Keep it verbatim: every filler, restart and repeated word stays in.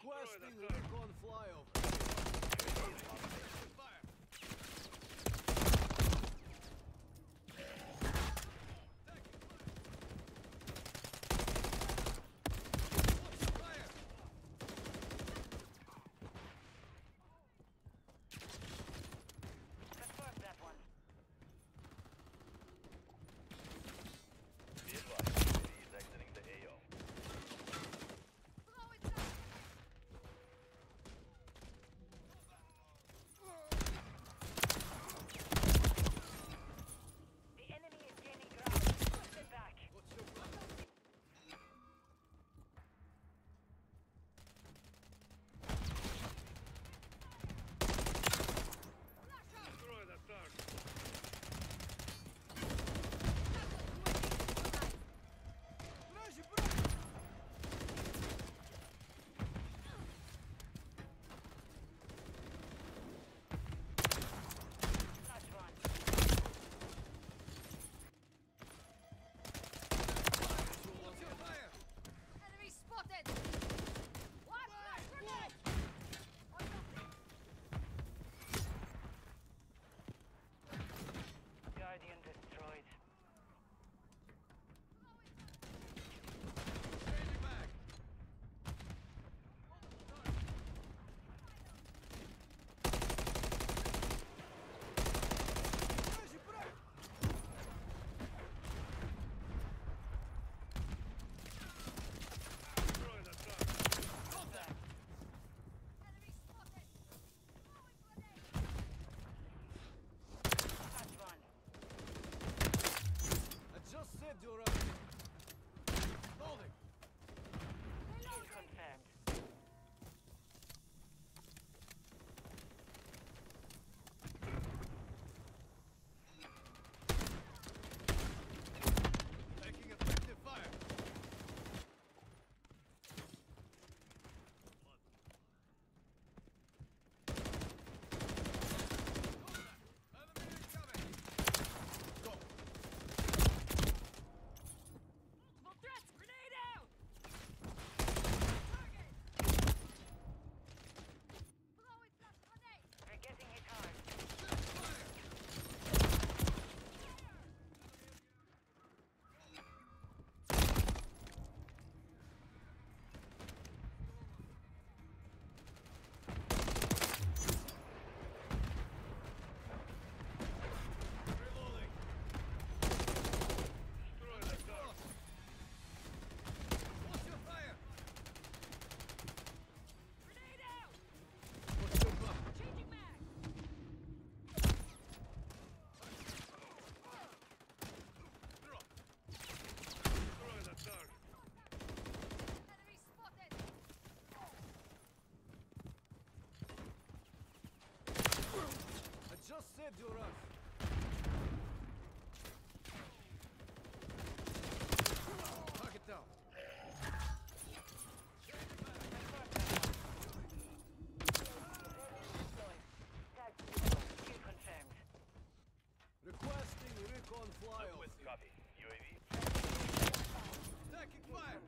Requesting recon flyover. Fire. Enemy spotted! What? Grenade! Guardian destroyed. Changing back. Enemy spotted! Throwing grenade! Touch one. I just said you're up. Holding. Kill confirmed. Taking effective fire. Enemy incoming. Go. Multiple threats! Grenade out! Target! Throwing flash grenade! We're getting hit hard. Reloading. What's your fire? Grenade out! What's your buck? Changing mag! Enemy spotted! I just said you're up. Target down. Kill confirmed. Requesting recon flyover. Copy. U A V. Taking fire.